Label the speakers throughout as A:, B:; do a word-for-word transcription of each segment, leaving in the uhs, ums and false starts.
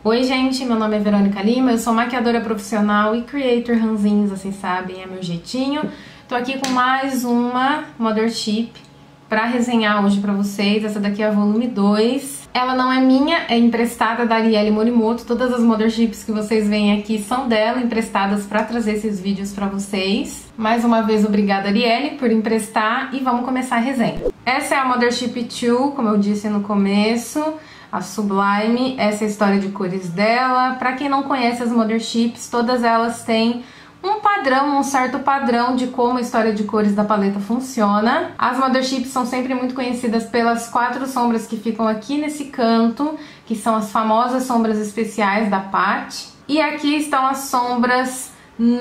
A: Oi gente, meu nome é Verônica Lima, eu sou maquiadora profissional e creator ranzinhos, vocês sabem, é meu jeitinho. Tô aqui com mais uma Mothership pra resenhar hoje pra vocês. Essa daqui é a volume dois. Ela não é minha, é emprestada da Arielle Morimoto. Todas as Motherships que vocês veem aqui são dela, emprestadas pra trazer esses vídeos pra vocês. Mais uma vez, obrigada Arielle por emprestar e vamos começar a resenha. Essa é a Mothership dois, como eu disse no começo. A Sublime, essa é a história de cores dela. Pra quem não conhece as Motherships, todas elas têm um padrão, um certo padrão de como a história de cores da paleta funciona. As Motherships são sempre muito conhecidas pelas quatro sombras que ficam aqui nesse canto, que são as famosas sombras especiais da Pat. E aqui estão as sombras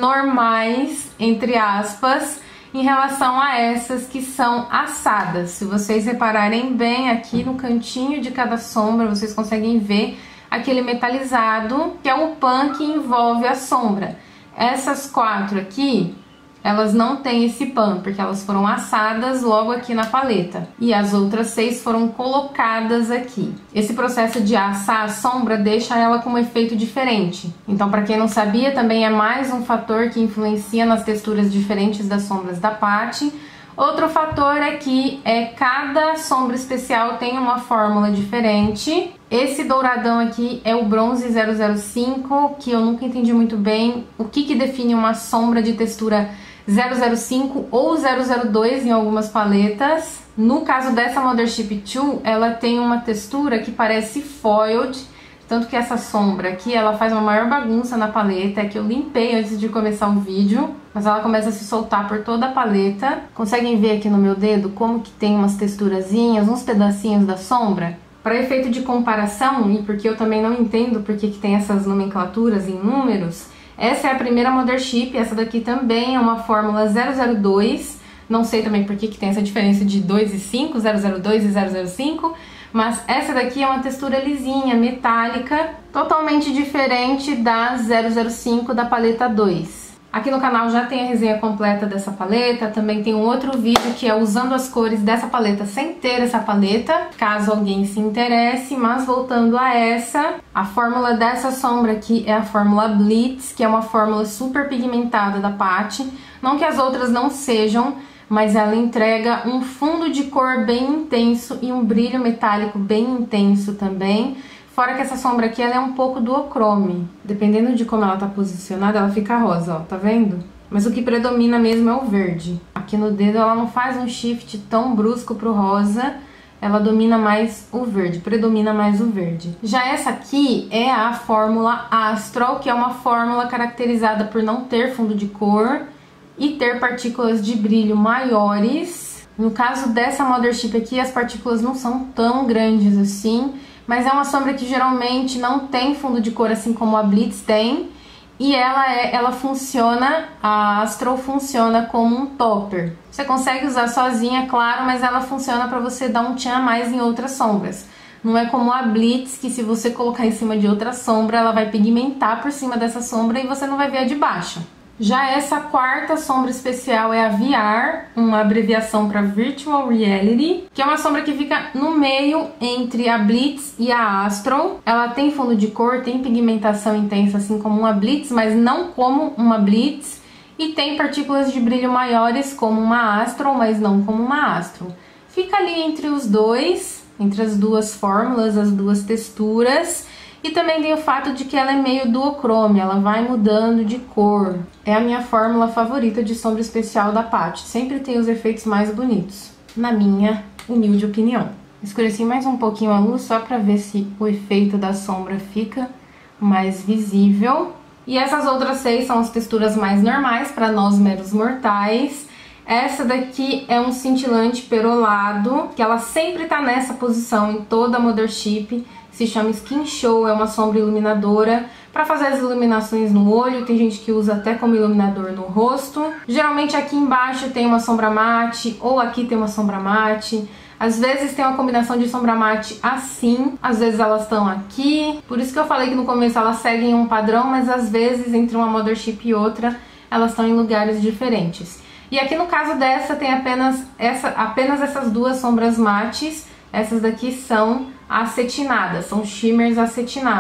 A: normais, entre aspas, em relação a essas que são assadas. Se vocês repararem bem aqui no cantinho de cada sombra, vocês conseguem ver aquele metalizado, que é o pan que envolve a sombra. Essas quatro aqui, elas não têm esse pan, porque elas foram assadas logo aqui na paleta. E as outras seis foram colocadas aqui. Esse processo de assar a sombra deixa ela com um efeito diferente. Então, para quem não sabia, também é mais um fator que influencia nas texturas diferentes das sombras da Pat. Outro fator é que é, cada sombra especial tem uma fórmula diferente. Esse douradão aqui é o bronze zero zero cinco, que eu nunca entendi muito bem o que, que define uma sombra de textura zero zero cinco ou zero zero dois em algumas paletas. No caso dessa Mothership dois, ela tem uma textura que parece foiled, tanto que essa sombra aqui, ela faz uma maior bagunça na paleta, é que eu limpei antes de começar o vídeo, mas ela começa a se soltar por toda a paleta. Conseguem ver aqui no meu dedo como que tem umas texturazinhas, uns pedacinhos da sombra? Para efeito de comparação, e porque eu também não entendo porque que tem essas nomenclaturas em números, essa é a primeira Mothership, essa daqui também é uma fórmula zero zero dois, não sei também por que que tem essa diferença de dois e cinco, zero zero dois e zero zero cinco, mas essa daqui é uma textura lisinha, metálica, totalmente diferente da zero zero cinco da paleta dois. Aqui no canal já tem a resenha completa dessa paleta, também tem um outro vídeo que é usando as cores dessa paleta sem ter essa paleta, caso alguém se interesse. Mas voltando a essa, a fórmula dessa sombra aqui é a fórmula Blitz, que é uma fórmula super pigmentada da Pat. Não que as outras não sejam, mas ela entrega um fundo de cor bem intenso e um brilho metálico bem intenso também. Fora que essa sombra aqui, ela é um pouco duochrome. Dependendo de como ela tá posicionada, ela fica rosa, ó, tá vendo? Mas o que predomina mesmo é o verde. Aqui no dedo ela não faz um shift tão brusco pro rosa, ela domina mais o verde, predomina mais o verde. Já essa aqui é a fórmula Astral, que é uma fórmula caracterizada por não ter fundo de cor e ter partículas de brilho maiores. No caso dessa Mothership aqui, as partículas não são tão grandes assim, mas é uma sombra que geralmente não tem fundo de cor assim como a Blitz tem, e ela, é, ela funciona, a Astral funciona como um topper. Você consegue usar sozinha, claro, mas ela funciona para você dar um tchan a mais em outras sombras. Não é como a Blitz, que se você colocar em cima de outra sombra, ela vai pigmentar por cima dessa sombra e você não vai ver a de baixo. Já essa quarta sombra especial é a V R, uma abreviação para Virtual Reality, que é uma sombra que fica no meio entre a Blitz e a Astral. Ela tem fundo de cor, tem pigmentação intensa assim como uma Blitz, mas não como uma Blitz, e tem partículas de brilho maiores como uma Astral, mas não como uma Astral. Fica ali entre os dois, entre as duas fórmulas, as duas texturas. E também tem o fato de que ela é meio duochrome, ela vai mudando de cor. É a minha fórmula favorita de sombra especial da Pat, sempre tem os efeitos mais bonitos, na minha humilde opinião. Escureci mais um pouquinho a luz só pra ver se o efeito da sombra fica mais visível. E essas outras seis são as texturas mais normais para nós meros mortais. Essa daqui é um cintilante perolado, que ela sempre tá nessa posição em toda a Mothership. Se chama Skin Show, é uma sombra iluminadora para fazer as iluminações no olho. Tem gente que usa até como iluminador no rosto. Geralmente aqui embaixo tem uma sombra mate, ou aqui tem uma sombra mate. Às vezes tem uma combinação de sombra mate assim, às vezes elas estão aqui. Por isso que eu falei que no começo elas seguem um padrão, mas às vezes entre uma Mothership e outra elas estão em lugares diferentes. E aqui no caso dessa tem apenas, essa, apenas essas duas sombras mates. Essas daqui são acetinadas, são shimmers acetinados.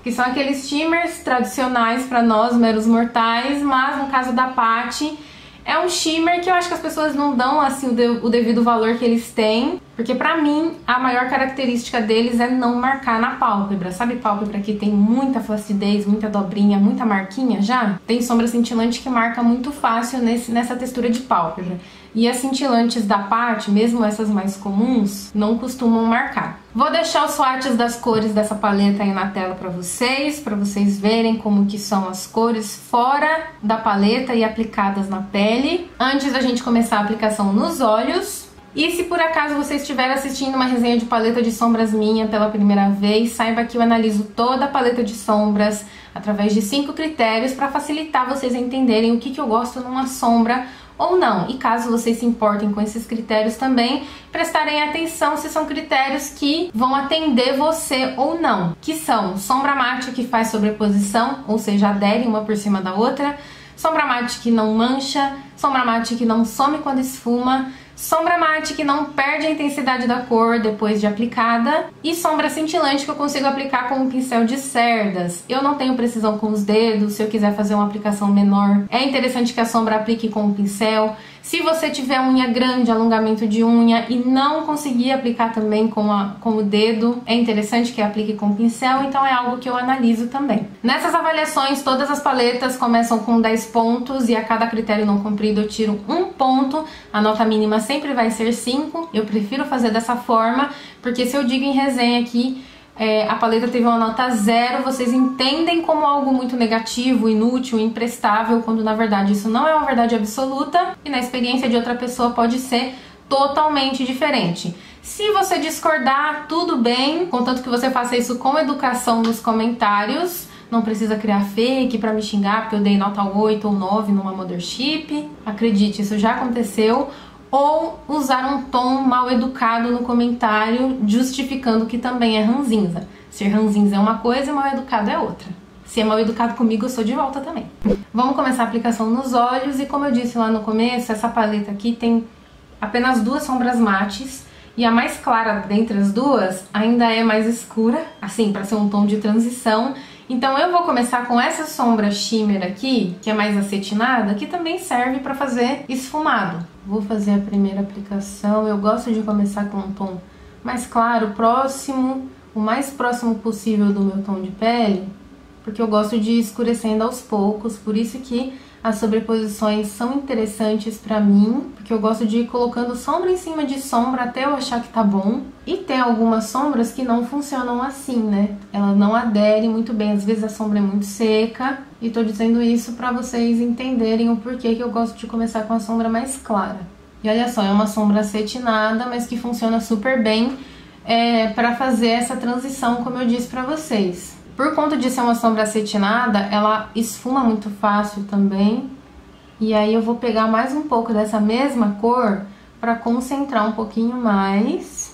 A: que são aqueles shimmers tradicionais para nós, meros mortais, mas no caso da Paty, é um shimmer que eu acho que as pessoas não dão assim o, de, o devido valor que eles têm, porque pra mim a maior característica deles é não marcar na pálpebra. Sabe pálpebra que tem muita flacidez, muita dobrinha, muita marquinha já? Tem sombra cintilante que marca muito fácil nesse, nessa textura de pálpebra. E as cintilantes da Paty, mesmo essas mais comuns, não costumam marcar. Vou deixar os swatches das cores dessa paleta aí na tela para vocês, para vocês verem como que são as cores fora da paleta e aplicadas na pele, antes da gente começar a aplicação nos olhos. E se por acaso você estiver assistindo uma resenha de paleta de sombras minha pela primeira vez, saiba que eu analiso toda a paleta de sombras através de cinco critérios para facilitar vocês a entenderem o que, que eu gosto numa sombra ou não. E caso vocês se importem com esses critérios também, prestarem atenção se são critérios que vão atender você ou não. Que são sombra mate que faz sobreposição, ou seja, adere uma por cima da outra, sombra mate que não mancha, sombra mate que não some quando esfuma, sombra mate que não perde a intensidade da cor depois de aplicada e sombra cintilante que eu consigo aplicar com um pincel de cerdas. Eu não tenho precisão com os dedos, se eu quiser fazer uma aplicação menor, é interessante que a sombra aplique com o pincel. Se você tiver unha grande, alongamento de unha e não conseguir aplicar também com, a, com o dedo, é interessante que aplique com o pincel, então é algo que eu analiso também. Nessas avaliações, todas as paletas começam com dez pontos e a cada critério não cumprido eu tiro um ponto, a nota mínima sempre vai ser cinco, eu prefiro fazer dessa forma, porque se eu digo em resenha aqui, É, a paleta teve uma nota zero, vocês entendem como algo muito negativo, inútil, imprestável, quando na verdade isso não é uma verdade absoluta e na experiência de outra pessoa pode ser totalmente diferente. Se você discordar, tudo bem, contanto que você faça isso com educação nos comentários. Não precisa criar fake pra me xingar porque eu dei nota oito ou nove numa Mothership. Acredite, isso já aconteceu. Ou usar um tom mal educado no comentário, justificando que também é ranzinza. Ser ranzinza é uma coisa e mal educado é outra. Se é mal educado comigo, eu sou de volta também. Vamos começar a aplicação nos olhos e como eu disse lá no começo, essa paleta aqui tem apenas duas sombras mates e a mais clara dentre as duas ainda é mais escura, assim, para ser um tom de transição. Então eu vou começar com essa sombra shimmer aqui, que é mais acetinada, que também serve para fazer esfumado. Vou fazer a primeira aplicação, eu gosto de começar com um tom mais claro, próximo, o mais próximo possível do meu tom de pele, porque eu gosto de ir escurecendo aos poucos, por isso que as sobreposições são interessantes pra mim, porque eu gosto de ir colocando sombra em cima de sombra até eu achar que tá bom. E tem algumas sombras que não funcionam assim, né? Ela não adere muito bem, às vezes a sombra é muito seca. E tô dizendo isso pra vocês entenderem o porquê que eu gosto de começar com a sombra mais clara. E olha só, é uma sombra acetinada, mas que funciona super bem é, pra fazer essa transição, como eu disse pra vocês. Por conta de ser uma sombra acetinada, ela esfuma muito fácil também. E aí eu vou pegar mais um pouco dessa mesma cor para concentrar um pouquinho mais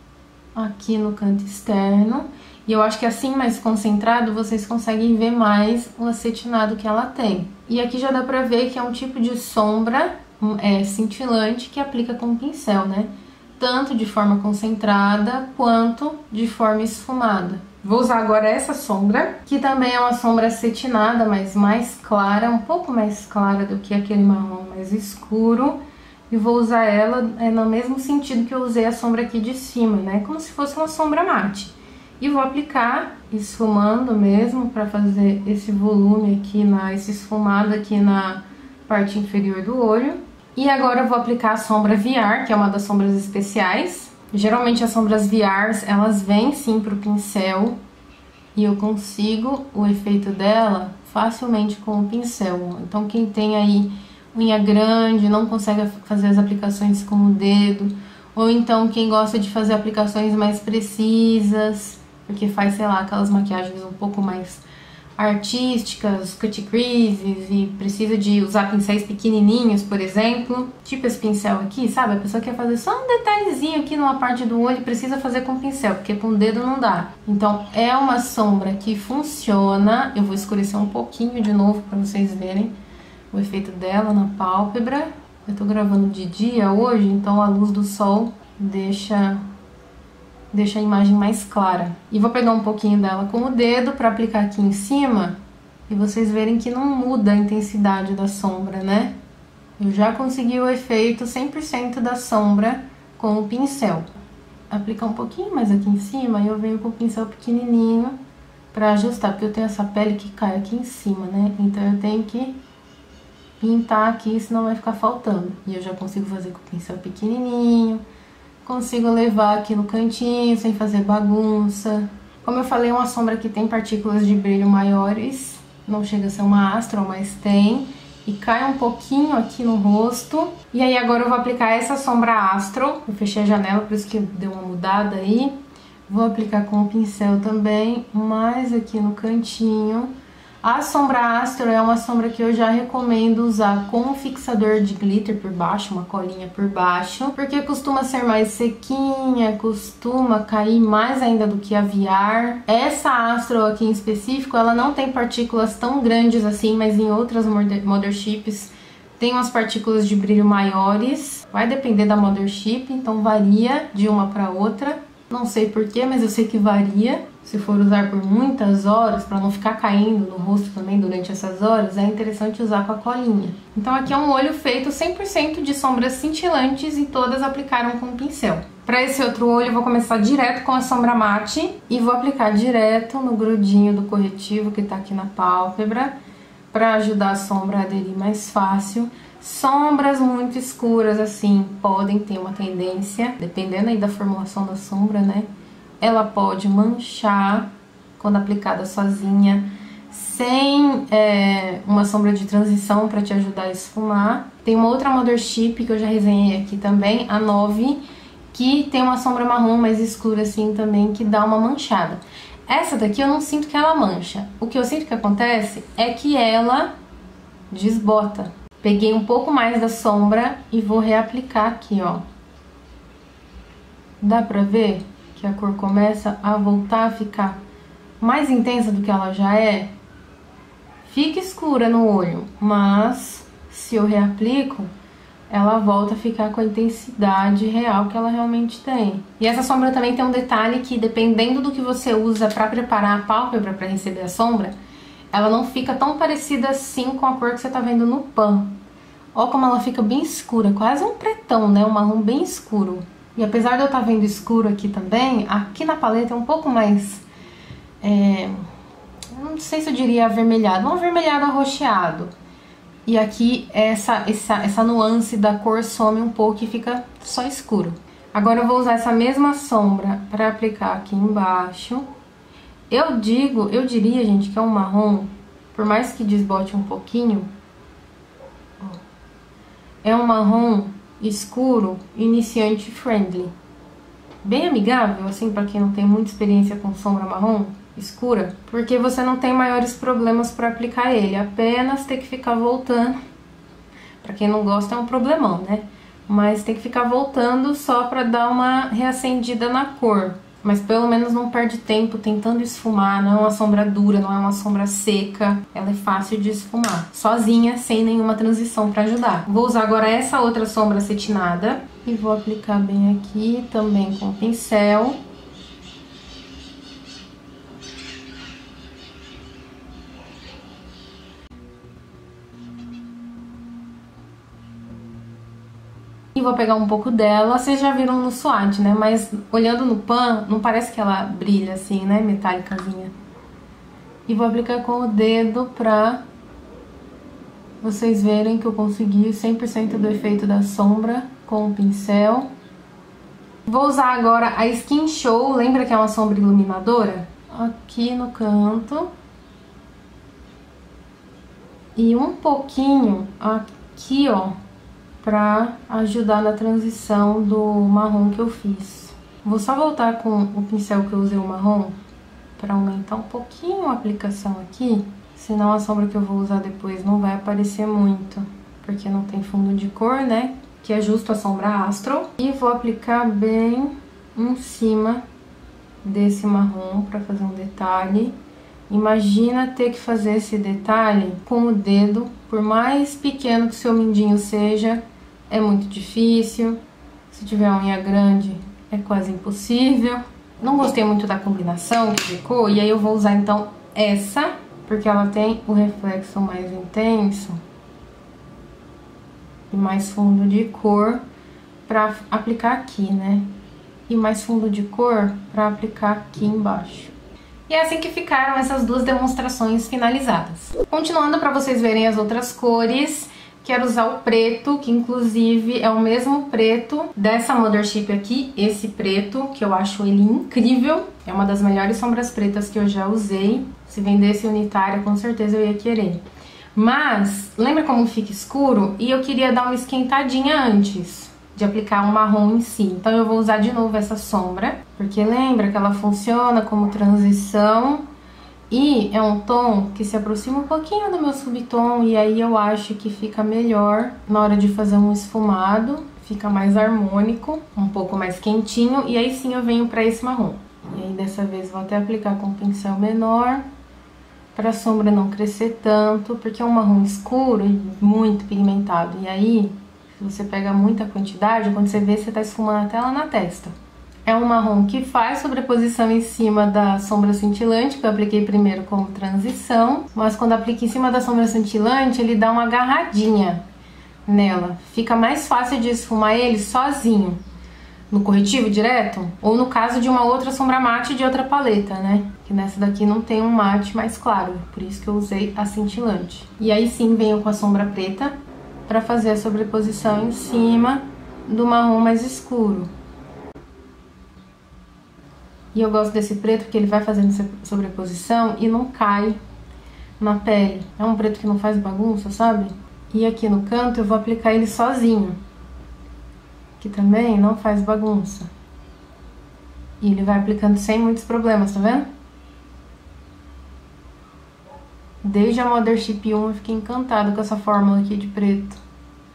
A: aqui no canto externo. E eu acho que assim, mais concentrado, vocês conseguem ver mais o acetinado que ela tem. E aqui já dá pra ver que é um tipo de sombra é, cintilante que aplica com o pincel, né? Tanto de forma concentrada quanto de forma esfumada. Vou usar agora essa sombra, que também é uma sombra acetinada, mas mais clara, um pouco mais clara do que aquele marrom mais escuro. E vou usar ela é, no mesmo sentido que eu usei a sombra aqui de cima, né? Como se fosse uma sombra mate. E vou aplicar esfumando mesmo, para fazer esse volume aqui, na, esse esfumado aqui na parte inferior do olho. E agora eu vou aplicar a sombra V R, que é uma das sombras especiais. Geralmente as sombras V Rs, elas vêm sim pro pincel e eu consigo o efeito dela facilmente com o pincel. Então quem tem aí unha grande, não consegue fazer as aplicações com o dedo, ou então quem gosta de fazer aplicações mais precisas, porque faz, sei lá, aquelas maquiagens um pouco mais artísticas, cut creases e precisa de usar pincéis pequenininhos, por exemplo, tipo esse pincel aqui, sabe? A pessoa quer fazer só um detalhezinho aqui numa parte do olho e precisa fazer com pincel, porque com o dedo não dá. Então é uma sombra que funciona. Eu vou escurecer um pouquinho de novo para vocês verem o efeito dela na pálpebra. Eu tô gravando de dia hoje, então a luz do sol deixa deixa a imagem mais clara. E vou pegar um pouquinho dela com o dedo para aplicar aqui em cima e vocês verem que não muda a intensidade da sombra, né? Eu já consegui o efeito cem por cento da sombra com o pincel. Aplicar um pouquinho mais aqui em cima e eu venho com o pincel pequenininho para ajustar, porque eu tenho essa pele que cai aqui em cima, né? Então eu tenho que pintar aqui, senão vai ficar faltando. E eu já consigo fazer com o pincel pequenininho. Consigo levar aqui no cantinho, sem fazer bagunça. Como eu falei, é uma sombra que tem partículas de brilho maiores. Não chega a ser uma astro, mas tem. E cai um pouquinho aqui no rosto. E aí agora eu vou aplicar essa sombra astro. Eu fechei a janela, por isso que deu uma mudada aí. Vou aplicar com o pincel também, mais aqui no cantinho. A sombra astro é uma sombra que eu já recomendo usar com um fixador de glitter por baixo, uma colinha por baixo, porque costuma ser mais sequinha, costuma cair mais ainda do que aviar. Essa astro aqui em específico, ela não tem partículas tão grandes assim, mas em outras Motherships tem umas partículas de brilho maiores. Vai depender da Mothership, então varia de uma para outra. Não sei porquê, mas eu sei que varia. Se for usar por muitas horas, para não ficar caindo no rosto também durante essas horas, é interessante usar com a colinha. Então aqui é um olho feito cem por cento de sombras cintilantes e todas aplicaram com o pincel. Para esse outro olho eu vou começar direto com a sombra mate e vou aplicar direto no grudinho do corretivo que tá aqui na pálpebra, para ajudar a sombra a aderir mais fácil. Sombras muito escuras assim podem ter uma tendência, dependendo aí da formulação da sombra, né? Ela pode manchar quando aplicada sozinha, sem é, uma sombra de transição para te ajudar a esfumar. Tem uma outra Mothership que eu já resenhei aqui também, a nove, que tem uma sombra marrom mais escura assim também, que dá uma manchada. Essa daqui eu não sinto que ela mancha. O que eu sinto que acontece é que ela desbota. Peguei um pouco mais da sombra e vou reaplicar aqui, ó. Dá pra ver que a cor começa a voltar a ficar mais intensa do que ela já é? Fica escura no olho, mas se eu reaplico, ela volta a ficar com a intensidade real que ela realmente tem. E essa sombra também tem um detalhe que, dependendo do que você usa pra preparar a pálpebra pra receber a sombra, ela não fica tão parecida assim com a cor que você tá vendo no pan. Ó como ela fica bem escura, quase um pretão, né? Um marrom bem escuro. E apesar de eu estar vendo escuro aqui também, aqui na paleta é um pouco mais... É, não sei se eu diria avermelhado, um avermelhado arroxeado. E aqui essa, essa, essa nuance da cor some um pouco e fica só escuro. Agora eu vou usar essa mesma sombra para aplicar aqui embaixo. Eu digo, eu diria, gente, que é um marrom, por mais que desbote um pouquinho, ó, é um marrom escuro, iniciante friendly. Bem amigável, assim, para quem não tem muita experiência com sombra marrom escura, porque você não tem maiores problemas para aplicar ele, apenas ter que ficar voltando. Para quem não gosta é um problemão, né? Mas tem que ficar voltando só para dar uma reacendida na cor. Mas pelo menos não perde tempo tentando esfumar, não é uma sombra dura, não é uma sombra seca, ela é fácil de esfumar, sozinha, sem nenhuma transição para ajudar. Vou usar agora essa outra sombra acetinada e vou aplicar bem aqui, também com o pincel. E vou pegar um pouco dela, vocês já viram no swatch, né? Mas olhando no pan, não parece que ela brilha assim, né? Metálicazinha. E vou aplicar com o dedo pra vocês verem que eu consegui cem por cento do efeito da sombra com o pincel. Vou usar agora a Skin Show, lembra que é uma sombra iluminadora? Aqui no canto. E um pouquinho aqui, ó, pra ajudar na transição do marrom que eu fiz. Vou só voltar com o pincel que eu usei o marrom pra aumentar um pouquinho a aplicação aqui, senão a sombra que eu vou usar depois não vai aparecer muito, porque não tem fundo de cor, né? Que é justo a sombra astro. E vou aplicar bem em cima desse marrom pra fazer um detalhe. Imagina ter que fazer esse detalhe com o dedo, por mais pequeno que o seu mindinho seja, é muito difícil. Se tiver unha grande, é quase impossível. não gostei muito da combinação que ficou, e aí eu vou usar então essa, porque ela tem o reflexo mais intenso e mais fundo de cor pra aplicar aqui, né? E mais fundo de cor pra aplicar aqui embaixo. E é assim que ficaram essas duas demonstrações finalizadas. Continuando para vocês verem as outras cores, quero usar o preto, que inclusive é o mesmo preto dessa Mothership aqui, esse preto, que eu acho ele incrível. É uma das melhores sombras pretas que eu já usei. Se vendesse unitária, com certeza eu ia querer. Mas, lembra como fica escuro? E eu queria dar uma esquentadinha antes de aplicar um marrom em si. Então eu vou usar de novo essa sombra, porque lembra que ela funciona como transição e é um tom que se aproxima um pouquinho do meu subtom, e aí eu acho que fica melhor na hora de fazer um esfumado, fica mais harmônico, um pouco mais quentinho, e aí sim eu venho para esse marrom. E aí dessa vez vou até aplicar com um pincel menor, para a sombra não crescer tanto, porque é um marrom escuro e muito pigmentado, e aí você pega muita quantidade, quando você vê, você tá esfumando até lá na testa. É um marrom que faz sobreposição em cima da sombra cintilante, que eu apliquei primeiro como transição, mas quando aplica em cima da sombra cintilante, ele dá uma agarradinha nela. Fica mais fácil de esfumar ele sozinho, no corretivo direto, ou no caso de uma outra sombra mate de outra paleta, né? Que nessa daqui não tem um mate mais claro, por isso que eu usei a cintilante. E aí sim venho com a sombra preta, para fazer a sobreposição em cima do marrom mais escuro. E eu gosto desse preto porque ele vai fazendo sobreposição e não cai na pele. É um preto que não faz bagunça, sabe? E aqui no canto eu vou aplicar ele sozinho, que também não faz bagunça. E ele vai aplicando sem muitos problemas, tá vendo? Desde a Mothership um eu fiquei encantada com essa fórmula aqui de preto.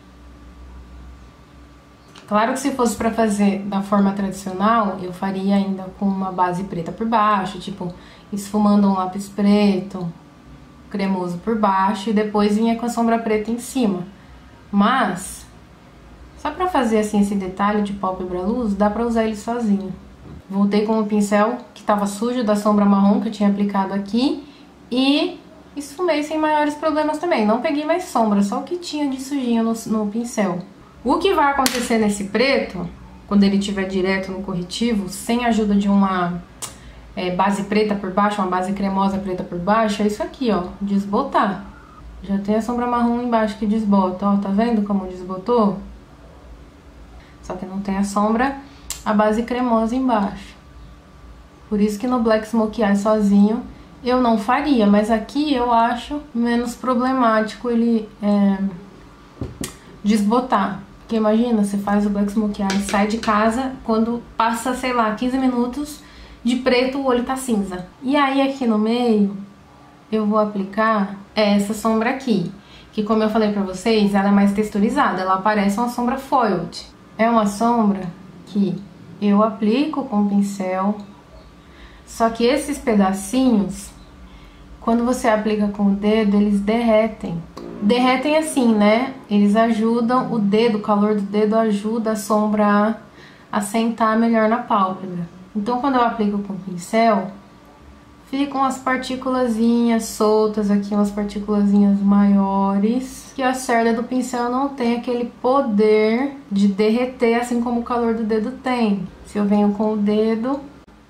A: Claro que se fosse pra fazer da forma tradicional, eu faria ainda com uma base preta por baixo, tipo, esfumando um lápis preto, cremoso por baixo, e depois vinha com a sombra preta em cima. Mas, só pra fazer assim esse detalhe de pálpebra luz, dá pra usar ele sozinho. Voltei com o pincel que tava sujo da sombra marrom que eu tinha aplicado aqui, e esfumei sem maiores problemas também. Não peguei mais sombra, só o que tinha de sujinho no, no pincel. O que vai acontecer nesse preto, quando ele estiver direto no corretivo, sem a ajuda de uma é, base preta por baixo, uma base cremosa preta por baixo, é isso aqui, ó, desbotar. Já tem a sombra marrom embaixo que desbota, ó, tá vendo como desbotou? Só que não tem a sombra, a base cremosa embaixo. Por isso que no Black Smoky Eye sozinho eu não faria, mas aqui eu acho menos problemático ele é, desbotar. Porque imagina, você faz o Black Smoky Eye, sai de casa, quando passa, sei lá, quinze minutos de preto, o olho tá cinza. E aí aqui no meio, eu vou aplicar essa sombra aqui, que como eu falei pra vocês, ela é mais texturizada, ela parece uma sombra foiled. É uma sombra que eu aplico com o pincel, só que esses pedacinhos, quando você aplica com o dedo, eles derretem. Derretem assim, né? Eles ajudam, o dedo, o calor do dedo ajuda a sombra a assentar melhor na pálpebra. Então, quando eu aplico com o pincel, ficam as partículazinhas soltas aqui, umas partículazinhas maiores, que a cerda do pincel não tem aquele poder de derreter, assim como o calor do dedo tem. Se eu venho com o dedo,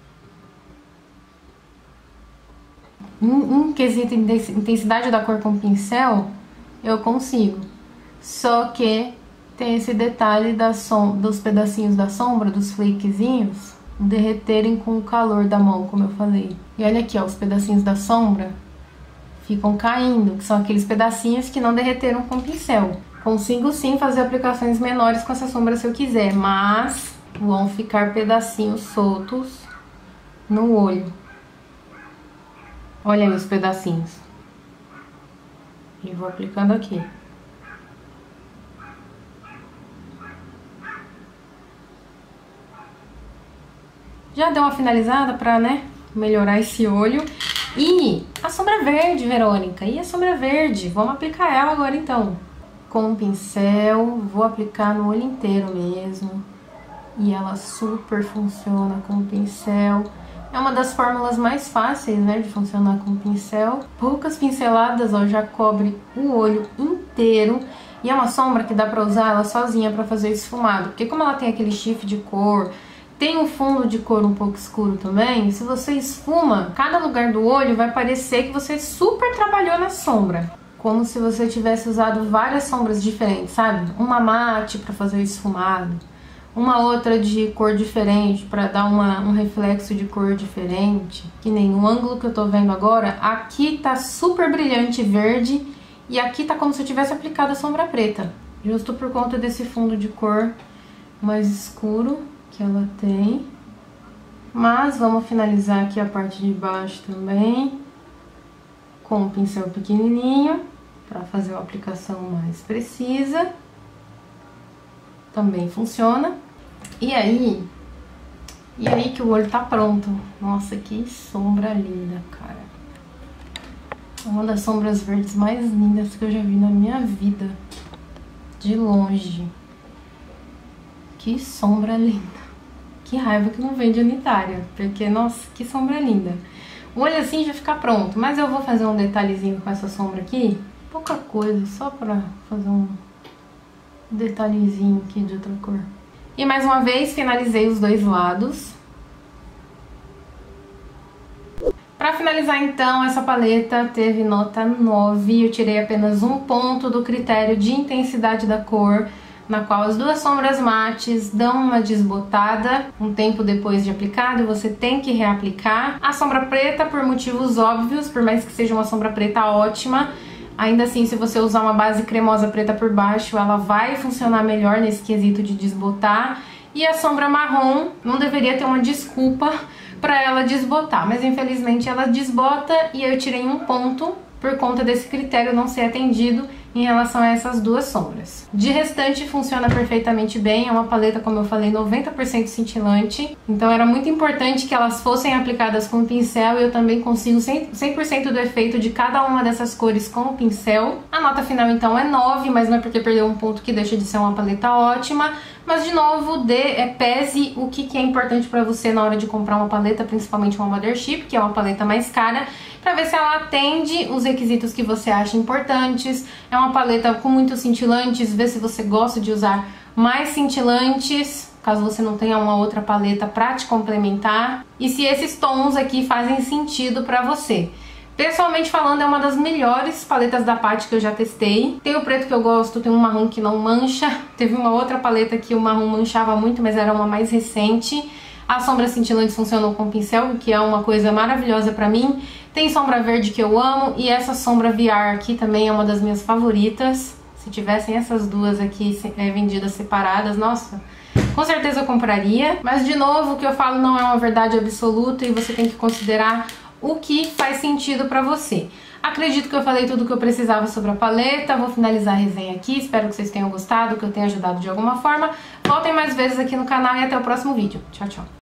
A: em, em quesito intensidade da cor com o pincel, eu consigo. Só que tem esse detalhe da som, dos pedacinhos da sombra, dos flakezinhos, derreterem com o calor da mão, como eu falei. E olha aqui, ó, os pedacinhos da sombra ficam caindo, que são aqueles pedacinhos que não derreteram com o pincel. Consigo sim fazer aplicações menores com essa sombra se eu quiser, mas vão ficar pedacinhos soltos no olho. Olha aí os pedacinhos. E vou aplicando aqui. Já deu uma finalizada pra, né, melhorar esse olho. E a sombra verde, Verônica. E a sombra verde? Vamos aplicar ela agora, então. Com um pincel, vou aplicar no olho inteiro mesmo. e ela super funciona com o pincel. É uma das fórmulas mais fáceis, né, de funcionar com o pincel. Poucas pinceladas, ó, já cobre o olho inteiro. E é uma sombra que dá pra usar ela sozinha pra fazer esfumado. Porque como ela tem aquele chifre de cor, tem um fundo de cor um pouco escuro também, se você esfuma, cada lugar do olho vai parecer que você super trabalhou na sombra. Como se você tivesse usado várias sombras diferentes, sabe? Uma mate pra fazer o esfumado, uma outra de cor diferente pra dar uma, um reflexo de cor diferente. Que nem o ângulo que eu tô vendo agora, aqui tá super brilhante verde e aqui tá como se eu tivesse aplicado a sombra preta. Justo por conta desse fundo de cor mais escuro que ela tem. Mas vamos finalizar aqui a parte de baixo também com um pincel pequenininho para fazer uma aplicação mais precisa. Também funciona. E aí, e aí que o olho tá pronto. Nossa, que sombra linda, cara. Uma das sombras verdes mais lindas que eu já vi na minha vida. De longe. Que sombra linda. Que raiva que não vende unitária, porque, nossa, que sombra linda. O olho assim já fica pronto, mas eu vou fazer um detalhezinho com essa sombra aqui. Pouca coisa, só pra fazer um detalhezinho aqui de outra cor. E mais uma vez, finalizei os dois lados. Pra finalizar então, essa paleta teve nota nove. Eu tirei apenas um ponto do critério de intensidade da cor, na qual as duas sombras mates dão uma desbotada um tempo depois de aplicado e você tem que reaplicar. A sombra preta, por motivos óbvios, por mais que seja uma sombra preta ótima, ainda assim, se você usar uma base cremosa preta por baixo, ela vai funcionar melhor nesse quesito de desbotar. E a sombra marrom não deveria ter uma desculpa para ela desbotar, mas infelizmente ela desbota e eu tirei um ponto por conta desse critério não ser atendido em relação a essas duas sombras. De restante, funciona perfeitamente bem, é uma paleta, como eu falei, noventa por cento cintilante, então era muito importante que elas fossem aplicadas com o pincel e eu também consigo cem por cento do efeito de cada uma dessas cores com o pincel. A nota final então é nove, mas não é porque perdeu um ponto que deixa de ser uma paleta ótima, mas de novo, dê, é, pese o que, que é importante para você na hora de comprar uma paleta, principalmente uma Mothership, que é uma paleta mais cara, para ver se ela atende os requisitos que você acha importantes. É uma paleta com muitos cintilantes, vê se você gosta de usar mais cintilantes, caso você não tenha uma outra paleta para te complementar, e se esses tons aqui fazem sentido para você. Pessoalmente falando, é uma das melhores paletas da Patty que eu já testei. Tem o preto que eu gosto, tem um marrom que não mancha. Teve uma outra paleta que o marrom manchava muito, mas era uma mais recente. As sombras cintilantes funcionam com pincel, que é uma coisa maravilhosa pra mim. Tem sombra verde que eu amo e essa sombra V R aqui também é uma das minhas favoritas. Se tivessem essas duas aqui é, vendidas separadas, nossa, com certeza eu compraria. Mas de novo, o que eu falo não é uma verdade absoluta e você tem que considerar o que faz sentido pra você. Acredito que eu falei tudo o que eu precisava sobre a paleta. Vou finalizar a resenha aqui. Espero que vocês tenham gostado, que eu tenha ajudado de alguma forma. Voltem mais vezes aqui no canal e até o próximo vídeo. Tchau, tchau.